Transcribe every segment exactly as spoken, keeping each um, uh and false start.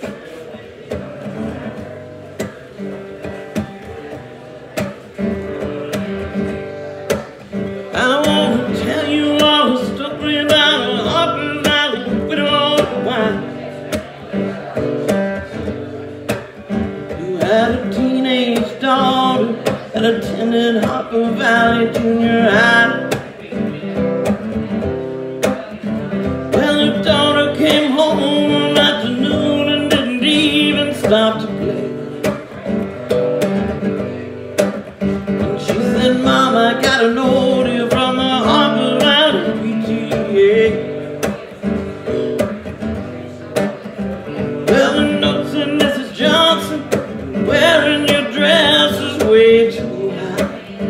I want to tell you all the story about a Harper Valley widow wife who had a teenage daughter that attended Harper Valley Junior High. Well, her daughter came home one afternoon and didn't even stop to play. And she said, "Mom, I got an order from the Harper Valley P T A." Well, the note said, "Missus Johnson, wearing your dress is way too high.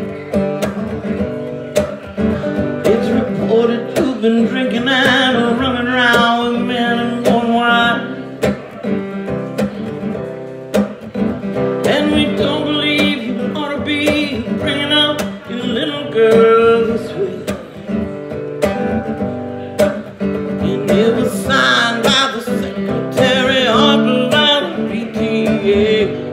It's reported you've been drinking and running around with men and more wine. And we don't believe you ought to be bringing up your little girl this way." And it was signed by the secretary, Harper Valley P T A.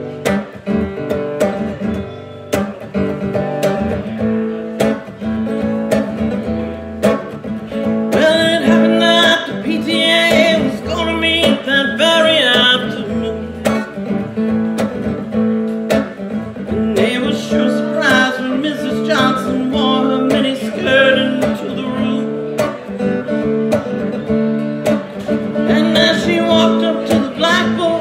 Blackboard